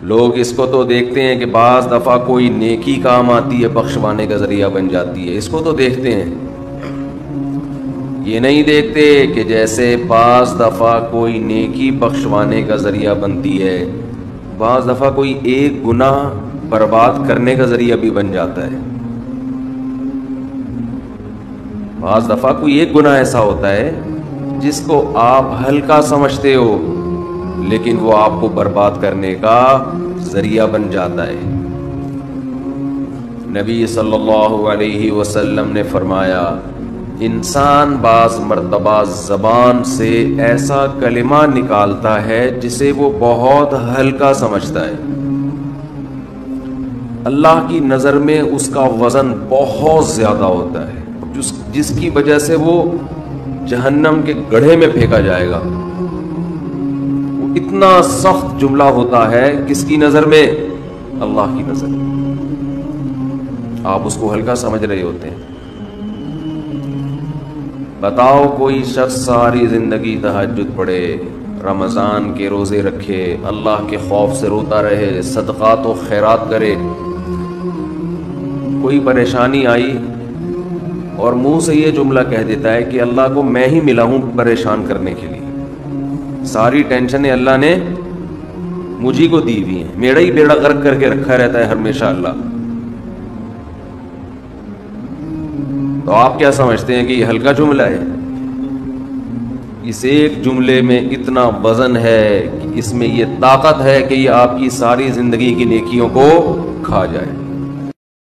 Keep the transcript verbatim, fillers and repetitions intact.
لوگ اس کو تو دیکھتے ہیں کہ بعض دفعہ کوئی نیکی کام آتی ہے، بخشوانے کا ذریعہ بن جاتی ہے، اس کو تو دیکھتے ہیں، یہ نہیں دیکھتے کہ جیسے بعض دفعہ کوئی نیکی بخشوانے کا ذریعہ بنتی ہے، بعض دفعہ کوئی ایک گناہ برباد کرنے کا ذریعہ بھی بن جاتا ہے۔ بعض دفعہ کوئی ایک گناہ ایسا ہوتا ہے جس کو آپ ہلکا سمجھتے ہو لیکن وہ آپ کو برباد کرنے کا ذریعہ بن جاتا ہے۔ نبی صلی اللہ علیہ وسلم نے فرمایا، انسان بعض مرتبہ زبان سے ایسا کلمہ نکالتا ہے جسے وہ بہت ہلکا سمجھتا ہے، اللہ کی نظر میں اس کا وزن بہت زیادہ ہوتا ہے، جس جس کی وجہ سے وہ جہنم کے گڑھے میں پھینکا جائے گا۔ وہ اتنا سخت جملہ ہوتا ہے، کس کی نظر میں؟ اللہ کی نظر میں۔ آپ اس کو ہلکا سمجھ رہے ہوتے ہیں۔ بتاؤ کوئی شخص ساری زندگی تہجد پڑھے، رمضان کے روزے رکھے، اللہ کے خوف سے روتا رہے، صدقات و خیرات کرے، کوئی پریشانی آئی اور منہ سے یہ جملہ کہہ دیتا ہے کہ اللہ کو میں ہی ملا ہوں پریشان کرنے کے لیے، ساری ٹینشنیں اللہ نے مجھی کو دی ہوئی ہیں، میرا ہی بیڑا غرق کر کے رکھا رہتا ہے ہمیشہ اللہ، تو آپ کیا سمجھتے ہیں کہ یہ ہلکا جملہ ہے؟ اس ایک جملے میں اتنا وزن ہے کہ اس میں یہ طاقت ہے کہ یہ آپ کی ساری زندگی کی نیکیوں کو کھا جائے۔